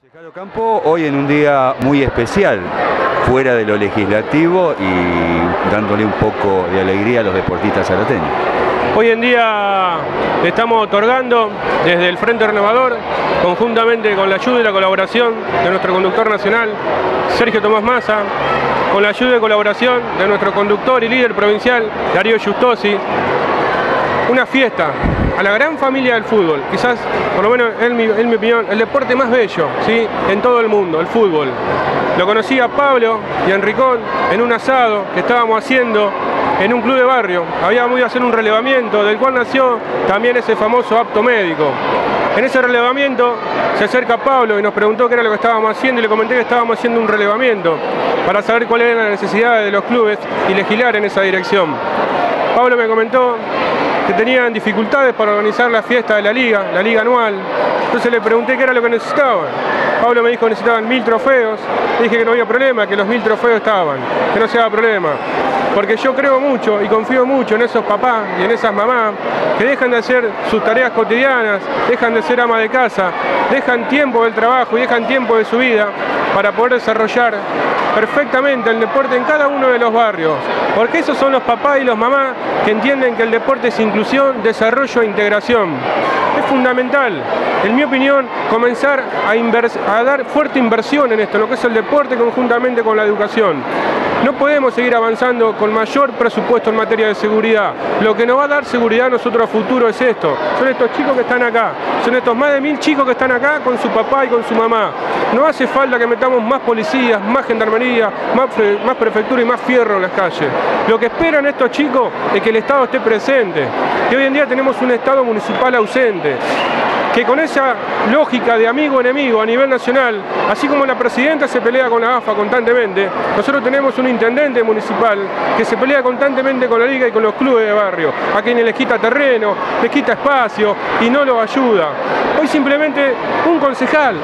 Concejal Ocampo, hoy en un día muy especial, fuera de lo legislativo y dándole un poco de alegría a los deportistas zarateños. Hoy en día le estamos otorgando desde el Frente Renovador, conjuntamente con la ayuda y la colaboración de nuestro conductor nacional, Sergio Tomás Massa, con la ayuda y colaboración de nuestro conductor y líder provincial, Darío Giustosi, una fiesta a la gran familia del fútbol, quizás, por lo menos en mi opinión, el deporte más bello, ¿sí?, en todo el mundo, el fútbol. Lo conocí a Pablo y a Enricón en un asado que estábamos haciendo en un club de barrio. Habíamos ido a hacer un relevamiento, del cual nació también ese famoso acto médico. En ese relevamiento se acerca Pablo y nos preguntó qué era lo que estábamos haciendo, y le comenté que estábamos haciendo un relevamiento para saber cuáles eran las necesidades de los clubes y legislar en esa dirección. Pablo me comentó que tenían dificultades para organizar la fiesta de la liga anual. Entonces le pregunté qué era lo que necesitaban. Pablo me dijo que necesitaban 1000 trofeos. Le dije que no había problema, que los 1000 trofeos estaban, que no se haga problema. Porque yo creo mucho y confío mucho en esos papás y en esas mamás que dejan de hacer sus tareas cotidianas, dejan de ser ama de casa, dejan tiempo del trabajo y dejan tiempo de su vida para poder desarrollar perfectamente el deporte en cada uno de los barrios. Porque esos son los papás y los mamás que entienden que el deporte es inclusión, desarrollo e integración. Es fundamental, en mi opinión, comenzar a dar fuerte inversión en esto, en lo que es el deporte conjuntamente con la educación. No podemos seguir avanzando con mayor presupuesto en materia de seguridad. Lo que nos va a dar seguridad a nosotros a futuro es esto. Son estos chicos que están acá. Son estos más de 1000 chicos que están acá con su papá y con su mamá. No hace falta que metamos más policías, más gendarmería, más prefectura y más fierro en las calles. Lo que esperan estos chicos es que el Estado esté presente. Y hoy en día tenemos un Estado municipal ausente, que con esa lógica de amigo-enemigo a nivel nacional, así como la presidenta se pelea con la AFA constantemente, nosotros tenemos un intendente municipal que se pelea constantemente con la liga y con los clubes de barrio, a quienes les quita terreno, les quita espacio y no los ayuda. Hoy simplemente un concejal,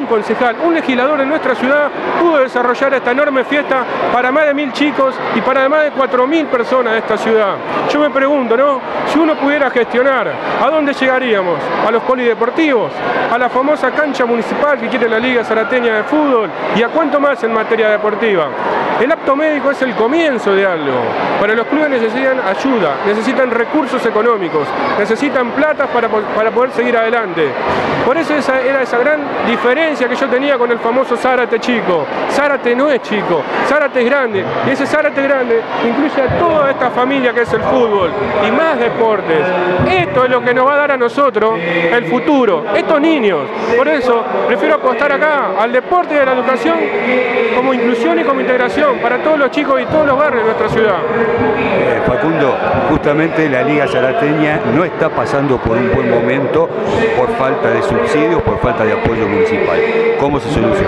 un legislador en nuestra ciudad pudo desarrollar esta enorme fiesta para más de 1000 chicos y para más de 4000 personas de esta ciudad. Yo me pregunto, ¿no?, si uno pudiera gestionar, ¿a dónde llegaríamos? ¿A los polideportivos? ¿A la famosa cancha municipal que quiere la Liga Zarateña de Fútbol? ¿Y a cuánto más en materia deportiva? El acto médico es el comienzo de algo, pero los clubes necesitan ayuda, necesitan recursos económicos, necesitan plata para poder seguir adelante. Por eso era esa gran diferencia que yo tenía con el famoso Zárate chico. Zárate no es chico, Zárate es grande, y ese Zárate grande incluye a toda esta familia que es el fútbol y más deportes. Esto es lo que nos va a dar a nosotros el futuro, estos niños. Por eso prefiero apostar acá al deporte y a la educación como inclusión y como integración para todos los chicos y todos los barrios de nuestra ciudad. Facundo, justamente la Liga Zarateña no está pasando por un buen momento por falta de subsidios, por falta de apoyo municipal. ¿Cómo se soluciona?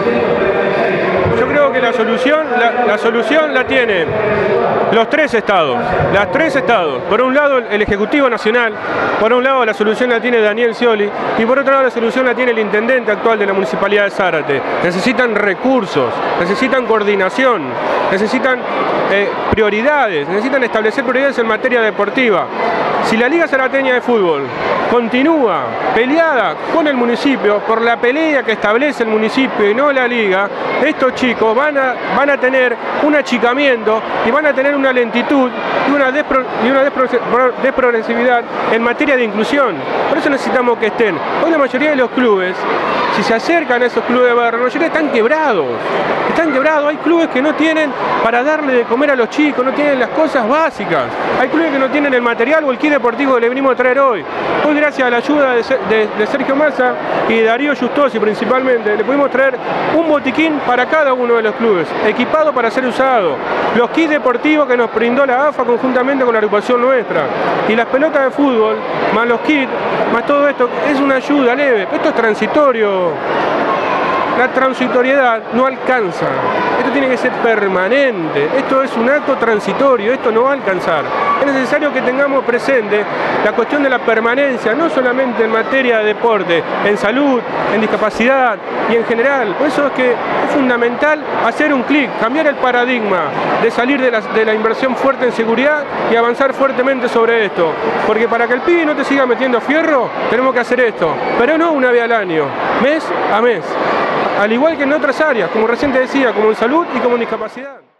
Yo creo que la solución la tienen los tres estados. Por un lado el Ejecutivo Nacional, por un lado la solución la tiene Daniel Scioli y por otro lado la solución la tiene el intendente actual de la Municipalidad de Zárate. Necesitan recursos, necesitan coordinación, necesitan prioridades, necesitan establecer prioridades en materia deportiva. Si la Liga Zarateña de Fútbol continúa peleada con el municipio por la pelea que establece el municipio y no la liga, estos chicos van a tener un achicamiento y van a tener una lentitud y una desprogresividad en materia de inclusión. Por eso necesitamos que estén. Hoy la mayoría de los clubes, si se acercan a esos clubes de barrio, la mayoría están quebrados. Hay clubes que no tienen para darle de comer a los chicos, no tienen las cosas básicas. Hay clubes que no tienen el material o el kit deportivo que le venimos a traer hoy. Hoy, gracias a la ayuda de Sergio Massa y de Darío Giustosi principalmente, le pudimos traer un botiquín para cada uno de los clubes, equipado para ser usado. Los kits deportivos que nos brindó la AFA conjuntamente con la agrupación nuestra. Y las pelotas de fútbol, más los kits, más todo esto, es una ayuda leve. Esto es transitorio. La transitoriedad no alcanza, esto tiene que ser permanente, esto es un acto transitorio, esto no va a alcanzar. Es necesario que tengamos presente la cuestión de la permanencia, no solamente en materia de deporte, en salud, en discapacidad y en general. Por eso es que es fundamental hacer un clic, cambiar el paradigma de salir de la inversión fuerte en seguridad y avanzar fuertemente sobre esto. Porque para que el pibe no te siga metiendo fierro, tenemos que hacer esto, pero no una vez al año, mes a mes. al igual que en otras áreas, como recién te decía, como en salud y como en discapacidad.